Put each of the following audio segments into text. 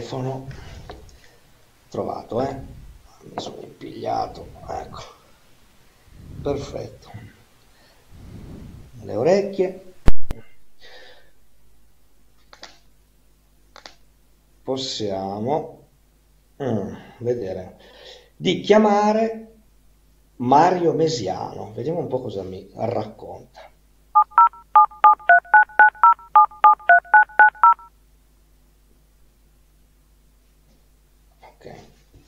telefono. Trovato, mi sono impigliato, ecco, perfetto. Le orecchie. Possiamo vedere di chiamare Mario Mesiano. Vediamo un po' cosa mi racconta. Ok.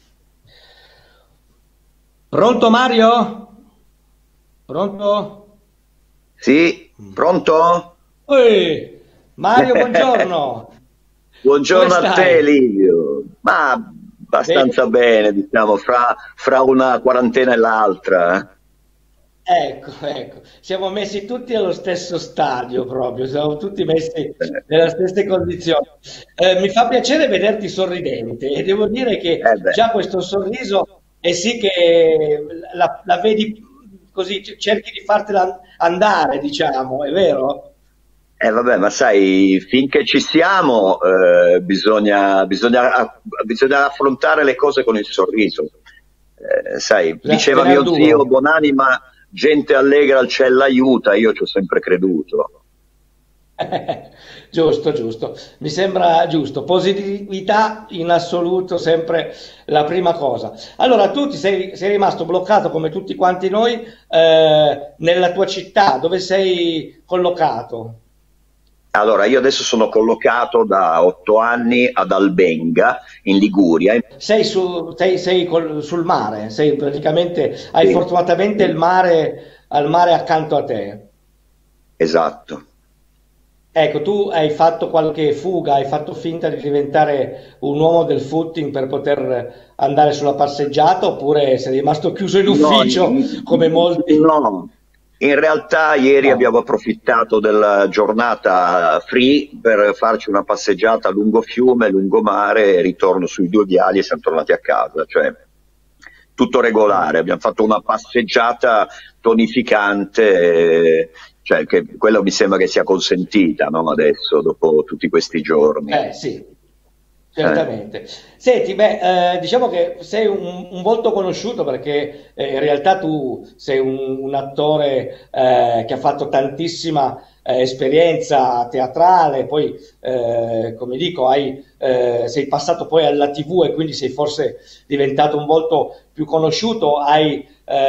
Pronto Mario? Pronto? Sì, pronto? Ehi, Mario, buongiorno. Come Buongiorno a te, stai? Livio. Ma Bene. abbastanza bene, diciamo, fra una quarantena e l'altra. Ecco, ecco, siamo messi tutti allo stesso stadio proprio, siamo tutti messi Eh, nelle stesse condizioni. Mi fa piacere vederti sorridente e devo dire che beh, già questo sorriso è sì che la vedi così, cerchi di fartela andare, diciamo, è vero? vabbè, ma sai, finché ci siamo, bisogna affrontare le cose con il sorriso. Sai, Bisogna diceva tener mio zio duro. Bonanima, gente allegra al cielo aiuta, io ci ho sempre creduto. Giusto, giusto, mi sembra giusto. Positività in assoluto, sempre la prima cosa. Allora, tu sei rimasto bloccato come tutti quanti noi nella tua città, dove sei collocato? Allora, io adesso sono collocato da 8 anni ad Albenga, in Liguria. Sul mare, sei praticamente, hai Sì, fortunatamente il sì, mare, al mare accanto a te. esatto. Ecco, tu hai fatto qualche fuga, hai fatto finta di diventare un uomo del footing per poter andare sulla passeggiata, oppure sei rimasto chiuso in No, ufficio come molti? no. In realtà ieri No. abbiamo approfittato della giornata free per farci una passeggiata lungo fiume, lungomare e ritorno sui due viali e siamo tornati a casa. Cioè, tutto regolare. Mm. Abbiamo fatto una passeggiata tonificante, cioè che quella mi sembra che sia consentita, no? Adesso, dopo tutti questi giorni. Sì, Eh. certamente. Senti, beh, diciamo che sei un volto conosciuto perché in realtà tu sei un attore che ha fatto tantissima esperienza teatrale, poi, come dico, sei passato poi alla TV e quindi sei forse diventato un volto più conosciuto, hai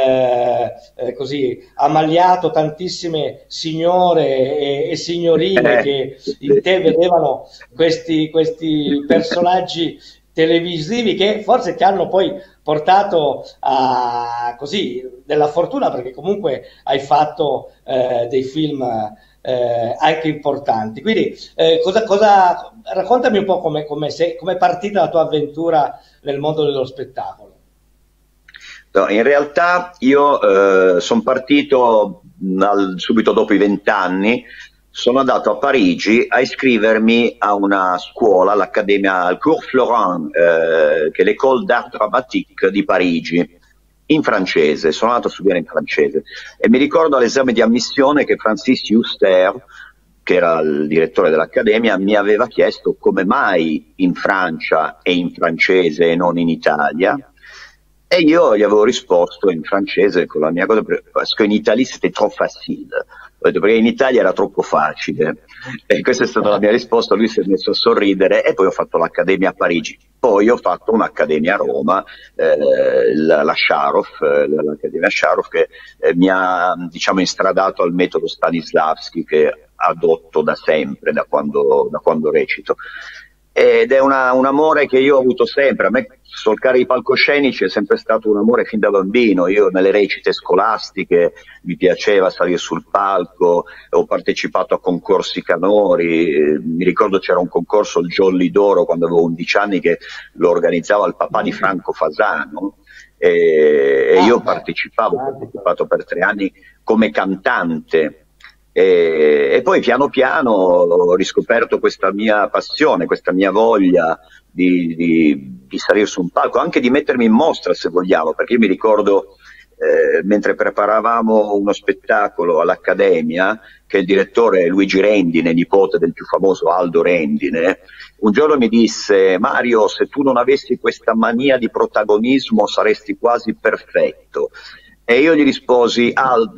così ammaliato tantissime signore e signorine Eh, che in te vedevano questi personaggi televisivi che forse ti hanno poi portato a così della fortuna perché comunque hai fatto dei film anche importanti. Quindi raccontami un po' come è partita la tua avventura nel mondo dello spettacolo. No, in realtà io sono partito subito dopo i 20 anni, sono andato a Parigi a iscrivermi a una scuola, all'Accademia, al Cours Florent, che è l'École d'Art Dramatique di Parigi, in francese, sono andato a studiare in francese e mi ricordo all'esame di ammissione che Francis Huster, che era il direttore dell'Accademia, mi aveva chiesto come mai in Francia e in francese e non in Italia. E io gli avevo risposto in francese con la mia cosa, parce qu'en Italie c'était trop facile. Ho detto perché in Italia era troppo facile. E questa è stata la mia risposta, lui si è messo a sorridere e poi ho fatto l'Accademia a Parigi. Poi ho fatto un'Accademia a Roma, la Sharof, l'Accademia Sharof, che mi ha, diciamo, instradato al metodo Stanislavski che adotto da sempre, da quando recito. Ed è un amore che io ho avuto sempre. A me solcare i palcoscenici è sempre stato un amore fin da bambino. Io nelle recite scolastiche mi piaceva salire sul palco, ho partecipato a concorsi canori, mi ricordo c'era un concorso, il Jolly d'Oro, quando avevo 11 anni, che lo organizzava il papà di Mm. Franco Fasano, e io Ah, beh, ho grande. partecipato per 3 anni come cantante. E poi piano piano ho riscoperto questa mia passione, questa mia voglia di salire su un palco, anche di mettermi in mostra se vogliamo, perché io mi ricordo mentre preparavamo uno spettacolo all'Accademia, che il direttore è Luigi Rendine, nipote del più famoso Aldo Rendine, un giorno mi disse: Mario, se tu non avessi questa mania di protagonismo saresti quasi perfetto. E io gli risposi: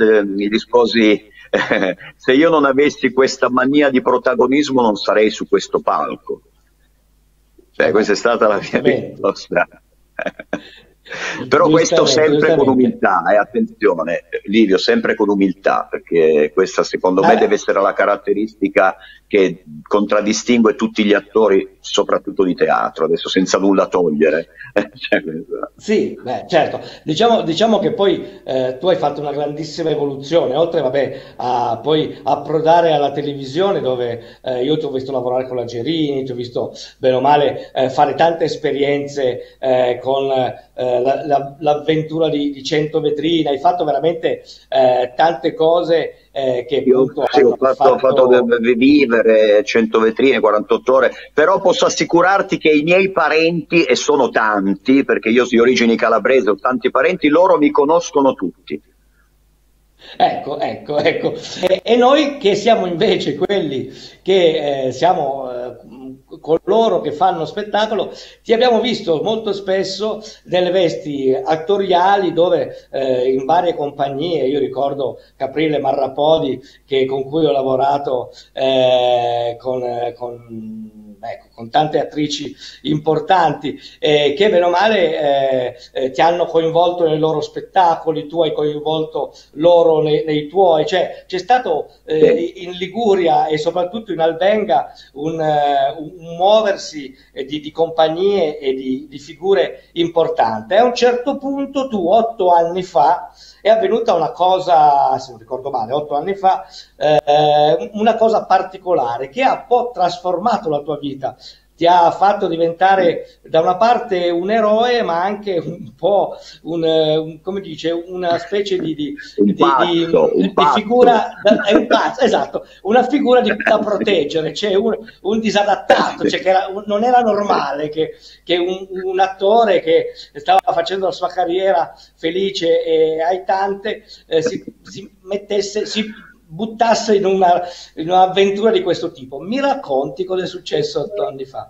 se io non avessi questa mania di protagonismo non sarei su questo palco. Cioè, questa è stata la mia risposta. Però questo sempre con umiltà, attenzione Livio, sempre con umiltà, perché questa secondo me deve essere la caratteristica che contraddistingue tutti gli attori, soprattutto di teatro, adesso senza nulla togliere. Sì, beh, certo, diciamo che poi tu hai fatto una grandissima evoluzione, oltre vabbè, a poi approdare alla televisione, dove io ti ho visto lavorare con la Gerini, ti ho visto bene o male fare tante esperienze con l'avventura di 100 vetrine, hai fatto veramente tante cose che appunto sì, ho fatto vivere 100 vetrine, 48 ore, però posso assicurarti che i miei parenti, e sono tanti, perché io sono di origini calabrese, ho tanti parenti, loro mi conoscono tutti. Ecco. E noi che siamo invece quelli che siamo coloro che fanno spettacolo, ti abbiamo visto molto spesso nelle vesti attoriali, dove in varie compagnie, io ricordo Caprile Marrapodi, con cui ho lavorato con tante attrici importanti, che bene o male ti hanno coinvolto nei loro spettacoli, tu hai coinvolto loro nei tuoi, cioè c'è stato in Liguria e soprattutto in Albenga un muoversi di compagnie e di figure importanti. A un certo punto tu, 8 anni fa, è avvenuta una cosa, se non ricordo male, 8 anni fa, una cosa particolare che ha un po' trasformato la tua vita, ti ha fatto diventare da una parte un eroe, ma anche un po' come dice, una specie di figura, un pazzo, esatto, una figura da proteggere, cioè un disadattato, cioè non era normale che un attore che stava facendo la sua carriera felice e aitante si buttasse in un'avventura di questo tipo. Mi racconti cosa è successo 8 anni fa?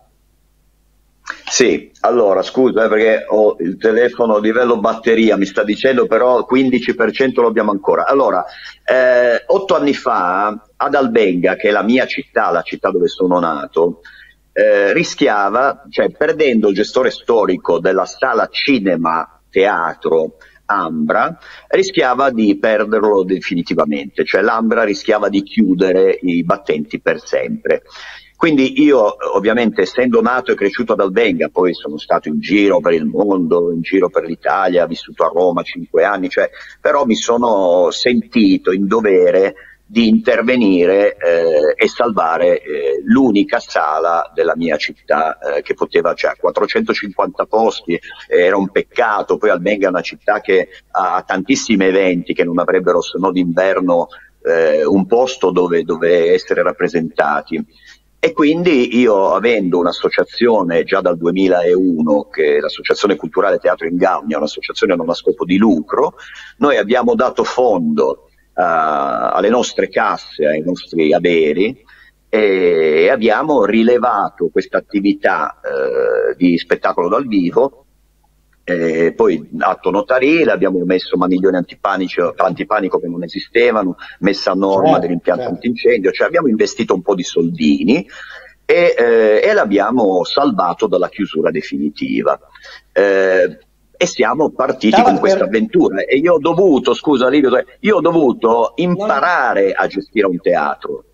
Sì, allora scusa perché ho il telefono a livello batteria, mi sta dicendo però 15% lo abbiamo ancora. Allora, 8 anni fa ad Albenga, che è la mia città, la città dove sono nato, rischiava, cioè perdendo il gestore storico della sala cinema teatro Ambra, rischiava di perderlo definitivamente, cioè l'Ambra rischiava di chiudere i battenti per sempre. Quindi io, ovviamente, essendo nato e cresciuto ad Albenga, poi sono stato in giro per il mondo, in giro per l'Italia, vissuto a Roma 5 anni, cioè, però mi sono sentito in dovere di intervenire e salvare l'unica sala della mia città che poteva, cioè 450 posti, era un peccato. Poi Albenga è una città che ha tantissimi eventi che non avrebbero, se no d'inverno, un posto dove essere rappresentati. E quindi io, avendo un'associazione già dal 2001, che è l'Associazione Culturale Teatro in Gaunia, un'associazione non a scopo di lucro, noi abbiamo dato fondo alle nostre casse, ai nostri averi, e abbiamo rilevato questa attività di spettacolo dal vivo. Poi atto notarile, abbiamo messo maniglioni antipanico che non esistevano, messa a norma dell'impianto antincendio, cioè abbiamo investito un po' di soldini e l'abbiamo salvato dalla chiusura definitiva. E siamo partiti con questa avventura e io ho dovuto, scusa Livio, io ho dovuto imparare a gestire un teatro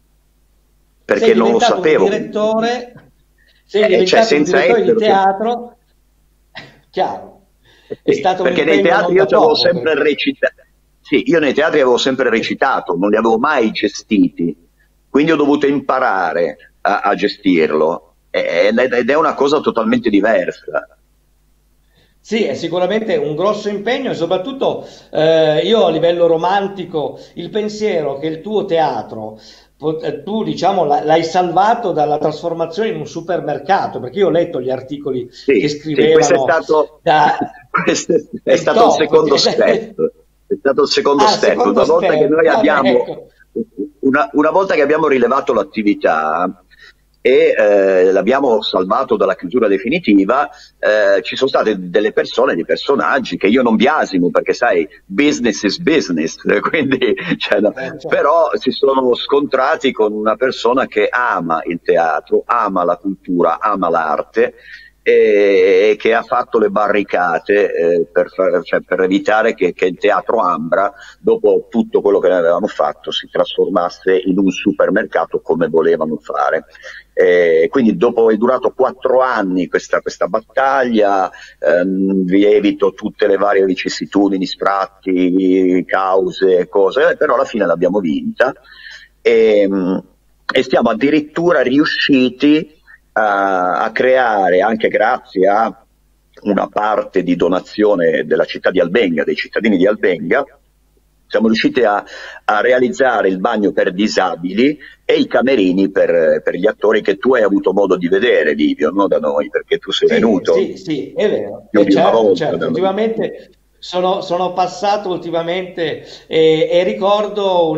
perché non lo sapevo. Sei diventato un direttore di teatro. Chiaro. È stato perché nei teatri io avevo sempre recitato. Sì, io nei teatri avevo sempre recitato, non li avevo mai gestiti, quindi ho dovuto imparare a gestirlo ed è una cosa totalmente diversa. Sì, è sicuramente un grosso impegno e soprattutto io a livello romantico il pensiero che il tuo teatro tu diciamo l'hai salvato dalla trasformazione in un supermercato, perché io ho letto gli articoli che scrivevano Questo È è il stato il top. secondo step. È stato il secondo Ah, step. secondo step. Vabbè, ecco. Una volta che abbiamo rilevato l'attività e l'abbiamo salvato dalla chiusura definitiva, ci sono state delle persone, dei personaggi che io non biasimo perché sai, business is business, quindi, cioè, no, Certo. però si sono scontrati con una persona che ama il teatro, ama la cultura, ama l'arte e che ha fatto le barricate cioè, per evitare che il Teatro Ambra, dopo tutto quello che ne avevamo fatto, si trasformasse in un supermercato come volevano fare. Quindi dopo è durato 4 anni questa battaglia, vi evito tutte le varie vicissitudini, sfratti, cause, cose, però alla fine l'abbiamo vinta e, e siamo addirittura riusciti a creare, anche grazie a una parte di donazione della città di Albenga, dei cittadini di Albenga, siamo riusciti a realizzare il bagno per disabili e i camerini per gli attori che tu hai avuto modo di vedere, Livio, no da noi, perché tu sei Sì, venuto sì, sì, è vero. più di una Certo, volta certo. da noi. Ultimamente sono passato ultimamente e ricordo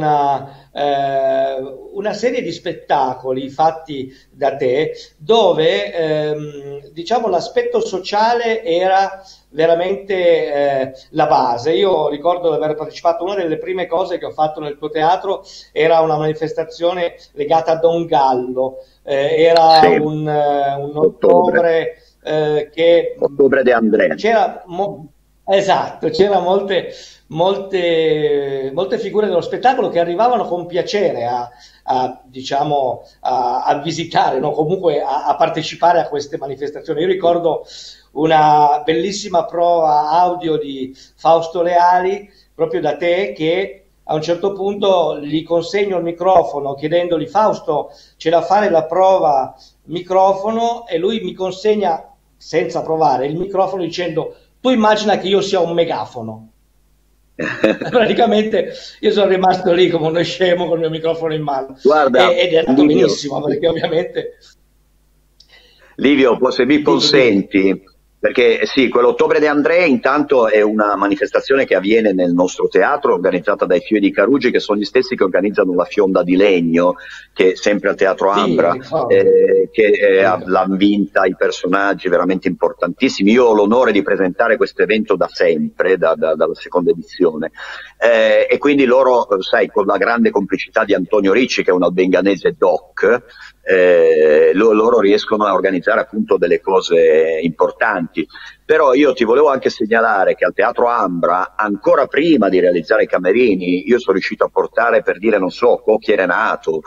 una serie di spettacoli fatti da te dove diciamo l'aspetto sociale era veramente la base. Io ricordo di aver partecipato, una delle prime cose che ho fatto nel tuo teatro era una manifestazione legata a Don Gallo. Era Sì, un ottobre, ottobre che ottobre de André. c'era esatto, c'era molte figure dello spettacolo che arrivavano con piacere diciamo, a visitare, no? Comunque a partecipare a queste manifestazioni. Io ricordo una bellissima prova audio di Fausto Leali, proprio da te, che a un certo punto gli consegno il microfono chiedendogli: Fausto, c'è da fare la prova microfono, e lui mi consegna senza provare il microfono dicendo: tu immagina che io sia un megafono. Praticamente io sono rimasto lì come uno scemo con il mio microfono in mano, Guarda, ed è andato Livio, benissimo perché ovviamente Livio, se mi dimmi, dimmi. consenti, perché sì, quell'Ottobre De André intanto è una manifestazione che avviene nel nostro teatro, organizzata dai Fiori di Carugi, che sono gli stessi che organizzano la Fionda di Legno, che è sempre al Teatro Sì, Ambra, ricordo, che ricordo. l'hanno vinta i personaggi veramente importantissimi. Io ho l'onore di presentare questo evento da sempre, dalla seconda edizione, e quindi loro, sai, con la grande complicità di Antonio Ricci, che è un albenganese doc, loro riescono a organizzare appunto delle cose importanti. Però io ti volevo anche segnalare che al Teatro Ambra, ancora prima di realizzare i camerini, io sono riuscito a portare, per dire, non so, Cocchi e Renato,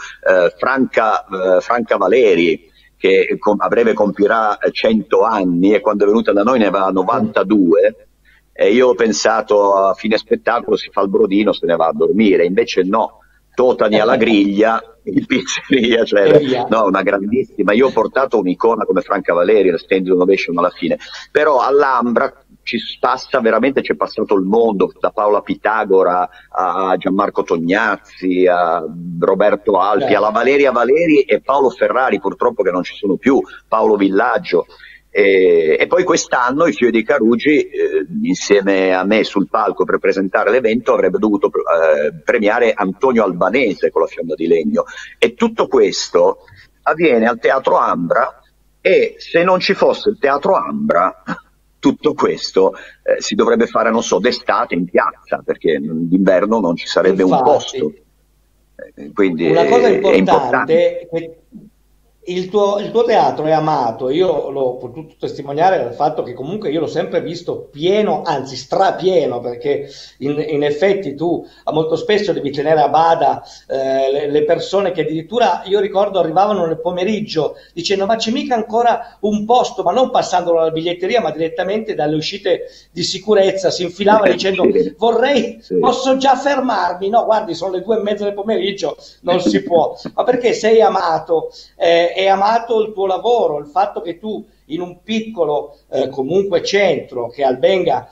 Franca Valeri, che a breve compirà 100 anni, e quando è venuta da noi ne aveva 92, e io ho pensato a fine spettacolo si fa il brodino, se ne va a dormire, invece no, totani alla griglia in pizzeria, E cioè, via. no, una grandissima. Io ho portato un'icona come Franca Valeri, la standing ovation alla fine, però all'Ambra ci passa veramente, c'è passato il mondo, da Paola Pitagora a Gianmarco Tognazzi, a Roberto Alpi, alla Certo. Valeria Valeri e Paolo Ferrari, purtroppo che non ci sono più, Paolo Villaggio. E poi quest'anno i Fiori di Carugi, insieme a me sul palco per presentare l'evento, avrebbe dovuto premiare Antonio Albanese con la Fionda di Legno. E tutto questo avviene al Teatro Ambra, e se non ci fosse il Teatro Ambra, tutto questo si dovrebbe fare, non so, d'estate in piazza, perché d'inverno non ci sarebbe un posto. Infatti, Quindi una cosa è importante. importante è che il tuo teatro è amato. Io l'ho potuto testimoniare dal fatto che comunque io l'ho sempre visto pieno, anzi strapieno, perché in effetti tu molto spesso devi tenere a bada le persone che addirittura, io ricordo, arrivavano nel pomeriggio dicendo: ma c'è mica ancora un posto, ma non passandolo alla biglietteria, ma direttamente dalle uscite di sicurezza, si infilavano dicendo: Sì, vorrei, sì. posso già fermarmi? No, guardi, sono le 2:30 del pomeriggio, non si può. Ma perché sei amato? È amato il tuo lavoro, il fatto che tu in un piccolo comunque centro, che Albenga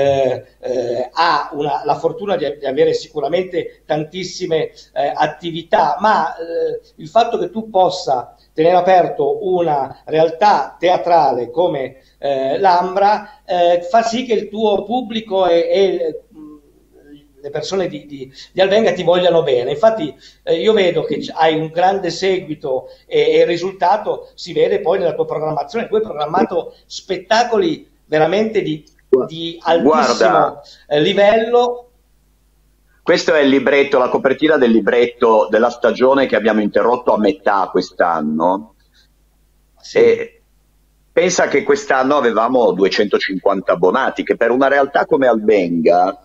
ha la fortuna di avere sicuramente tantissime attività, ma il fatto che tu possa tenere aperto una realtà teatrale come l'Ambra fa sì che il tuo pubblico e le persone di Albenga ti vogliano bene. Infatti io vedo che hai un grande seguito e il risultato si vede poi nella tua programmazione. Tu hai programmato spettacoli veramente di altissimo livello. Questo è il libretto, la copertina del libretto della stagione che abbiamo interrotto a metà quest'anno. Sì. E pensa che quest'anno avevamo 250 abbonati, che per una realtà come Albenga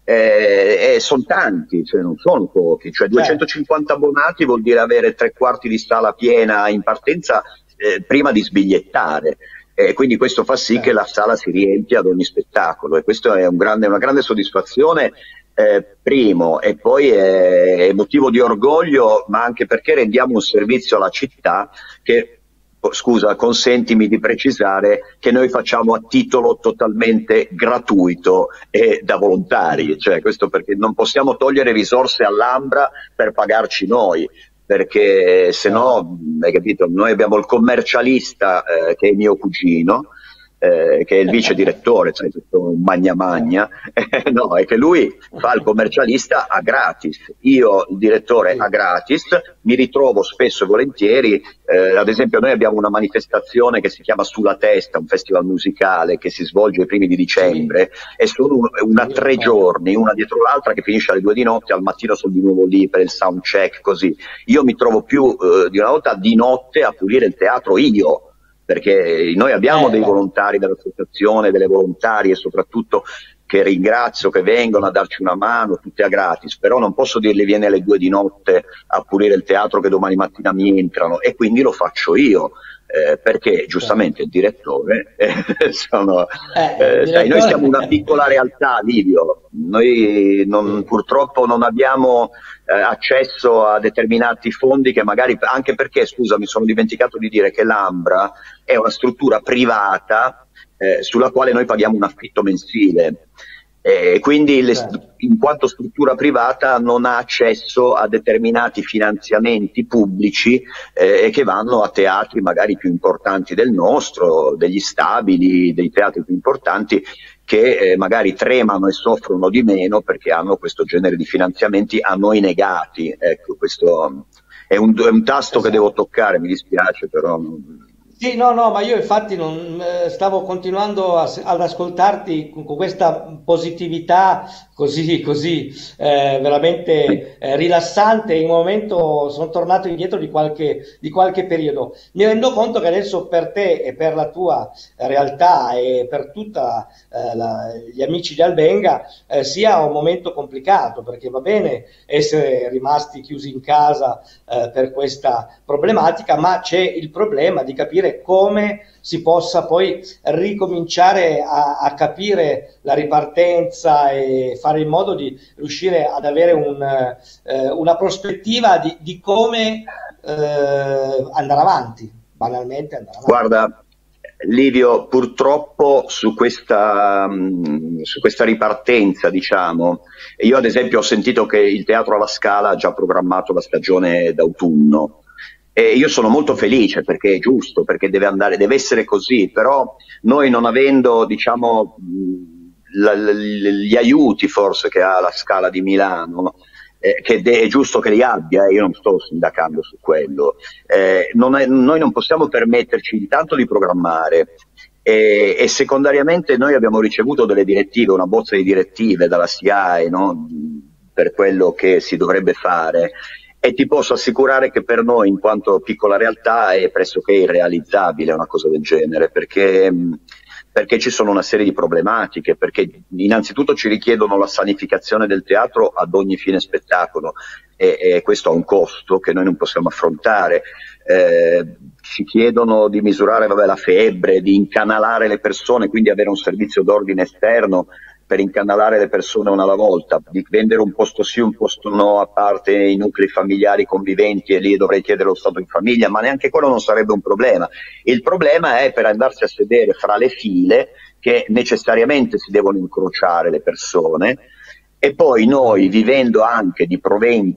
sono tanti, cioè non sono pochi. Cioè 250 abbonati vuol dire avere 3/4 di sala piena in partenza prima di sbigliettare. Quindi questo fa sì che la sala si riempia ad ogni spettacolo, e questo è una grande soddisfazione. Primo, e poi è motivo di orgoglio, ma anche perché rendiamo un servizio alla città che, scusa, consentimi di precisare che noi facciamo a titolo totalmente gratuito e da volontari, cioè questo perché non possiamo togliere risorse all'Ambra per pagarci noi, perché se no, hai capito, noi abbiamo il commercialista che è mio cugino, che è il vice direttore, cioè un magna magna, no, è che lui fa il commercialista a gratis, io il direttore a gratis, mi ritrovo spesso e volentieri, ad esempio noi abbiamo una manifestazione che si chiama Sulla Testa, un festival musicale che si svolge ai primi di dicembre, e sono una 3 giorni, una dietro l'altra, che finisce alle 2 di notte, al mattino sono di nuovo lì per il sound check, così. Io mi trovo più di una volta di notte a pulire il teatro io, perché noi abbiamo dei volontari dell'associazione, delle volontarie soprattutto, che ringrazio, che vengono a darci una mano, tutte a gratis, però non posso dirle vieni alle 2 di notte a pulire il teatro che domani mattina mi entrano, e quindi lo faccio io. Perché giustamente il direttore sai, noi siamo una piccola realtà, Livio, noi purtroppo non abbiamo accesso a determinati fondi, che magari, anche perché, scusa, mi sono dimenticato di dire che l'Ambra è una struttura privata sulla quale noi paghiamo un affitto mensile. Quindi in quanto struttura privata non ha accesso a determinati finanziamenti pubblici che vanno a teatri magari più importanti del nostro, degli stabili, dei teatri più importanti, che magari tremano e soffrono di meno perché hanno questo genere di finanziamenti a noi negati. Ecco, questo è un tasto che devo toccare, mi dispiace, però... Sì, no, ma io infatti stavo continuando ad ascoltarti con questa positività così veramente rilassante. In un momento sono tornato indietro di qualche periodo. Mi rendo conto che adesso per te e per la tua realtà e per tutti gli amici di Albenga sia un momento complicato, perché va bene essere rimasti chiusi in casa per questa problematica, ma c'è il problema di capire come si possa poi ricominciare a capire la ripartenza e fare in modo di riuscire ad avere una prospettiva di come andare avanti, banalmente andare avanti. Guarda, Livio, purtroppo su questa ripartenza, diciamo, io ad esempio ho sentito che il Teatro alla Scala ha già programmato la stagione d'autunno. E io sono molto felice, perché è giusto, perché deve essere così, però noi non avendo, diciamo, gli aiuti forse che ha la Scala di Milano, che è giusto che li abbia, io non sto sindacando su quello, noi non possiamo permetterci intanto di programmare, e secondariamente noi abbiamo ricevuto delle direttive, una bozza di direttive dalla SIAE, no? Per quello che si dovrebbe fare. E ti posso assicurare che per noi, in quanto piccola realtà, è pressoché irrealizzabile una cosa del genere, perché ci sono una serie di problematiche, perché innanzitutto ci richiedono la sanificazione del teatro ad ogni fine spettacolo, e questo ha un costo che noi non possiamo affrontare. Ci chiedono di misurare la febbre, di incanalare le persone, quindi avere un servizio d'ordine esterno per incanalare le persone una alla volta, di vendere un posto sì, un posto no, a parte i nuclei familiari conviventi, e lì dovrei chiedere lo stato di famiglia, ma neanche quello non sarebbe un problema. Il problema è per andarsi a sedere fra le file, che necessariamente si devono incrociare le persone, e poi noi, vivendo anche di proventi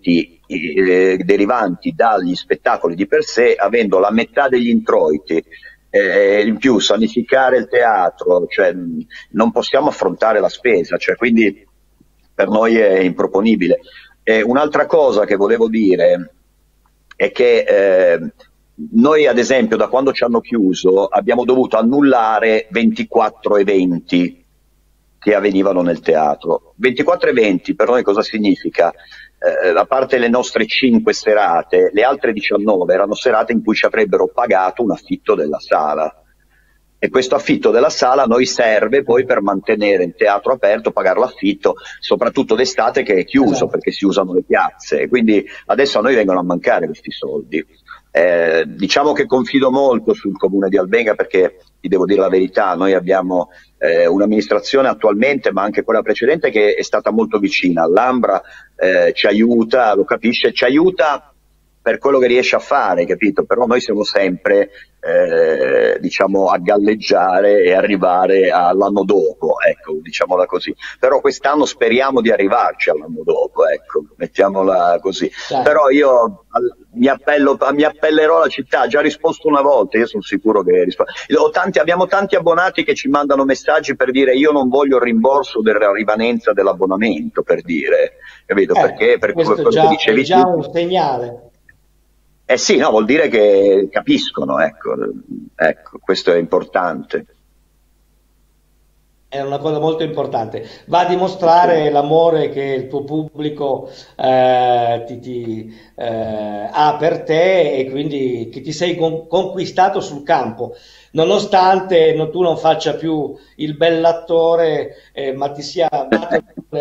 derivanti dagli spettacoli di per sé, avendo la metà degli introiti, in più sanificare il teatro, cioè non possiamo affrontare la spesa, cioè, quindi per noi è improponibile. Un'altra cosa che volevo dire è che noi, ad esempio, da quando ci hanno chiuso, abbiamo dovuto annullare 24 eventi che avvenivano nel teatro. 24 eventi per noi cosa significa? A parte le nostre 5 serate, le altre 19 erano serate in cui ci avrebbero pagato un affitto della sala. E questo affitto della sala a noi serve poi per mantenere il teatro aperto, pagare l'affitto, soprattutto d'estate che è chiuso, Esatto. perché si usano le piazze. E quindi adesso a noi vengono a mancare questi soldi. Diciamo che confido molto sul comune di Albenga, perché ti devo dire la verità, noi abbiamo un'amministrazione attualmente, ma anche quella precedente, che è stata molto vicina all'Ambra, ci aiuta, lo capisce, ci aiuta per quello che riesce a fare, capito? Però noi siamo sempre, diciamo, a galleggiare e arrivare all'anno dopo, ecco, diciamola così. Però quest'anno speriamo di arrivarci all'anno dopo, ecco, mettiamola così. Certo. Però io mi appellerò alla città, ho già risposto una volta, io sono sicuro che abbiamo tanti abbonati che ci mandano messaggi per dire io non voglio il rimborso della rimanenza dell'abbonamento, per dire, capito? Perché per Questo quello che è dicevi già tu. un segnale. Eh sì, no, vuol dire che capiscono, ecco, questo è importante. È una cosa molto importante. Va a dimostrare l'amore che il tuo pubblico ha per te, e quindi che ti sei conquistato sul campo, nonostante tu non faccia più il bell'attore, ma ti sia dato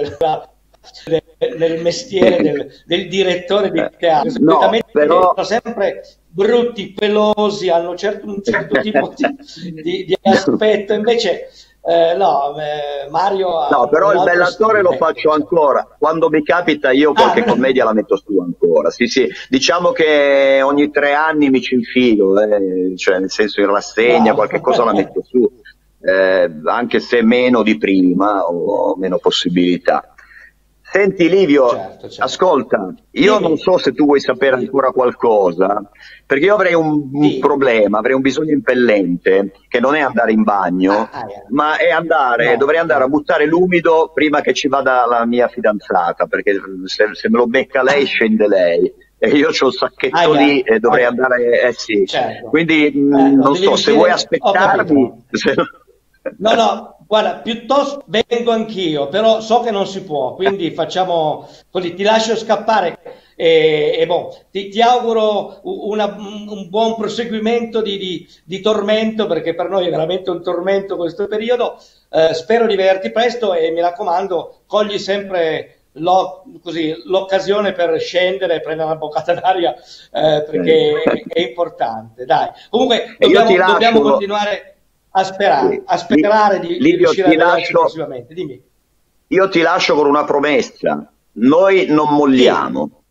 nel mestiere del direttore di teatro. No, Solitamente però sono sempre brutti, pelosi, hanno un certo tipo di aspetto, invece no, Mario ha no, però un il altro bell'attore lo stile. faccio ancora. Quando mi capita io Ah, qualche commedia la metto su ancora. Sì, sì. Diciamo che ogni 3 anni mi ci infilo, cioè nel senso in rassegna, qualche cosa la bravo. metto su, anche se meno di prima o meno possibilità. Senti Livio, Certo, certo. ascolta, io non Dimmi. so se tu vuoi sapere Dimmi. ancora qualcosa, perché io avrei un Sì. problema, avrei un bisogno impellente, che non è andare in bagno, Yeah. ma è No, dovrei andare a no. buttare l'umido prima che ci vada la mia fidanzata, perché se me lo becca lei scende lei. E io ho il sacchetto lì Yeah. e dovrei Oh, andare, eh sì. certo. Quindi No, non devi so, se vuoi uscire. Ho aspettarmi. capito. No, no, guarda, piuttosto vengo anch'io, però so che non si può, quindi facciamo così, ti lascio scappare e boh, ti auguro un buon proseguimento di tormento, perché per noi è veramente un tormento questo periodo. Spero di vederti presto e mi raccomando, cogli sempre l'occasione per scendere e prendere una boccata d'aria, perché è importante. Dai, comunque E io ti dobbiamo lascio. continuare Sì. a sperare di Livio, riuscire a vederci prossimamente. Dimmi. io ti lascio con una promessa. Noi non Sì, molliamo.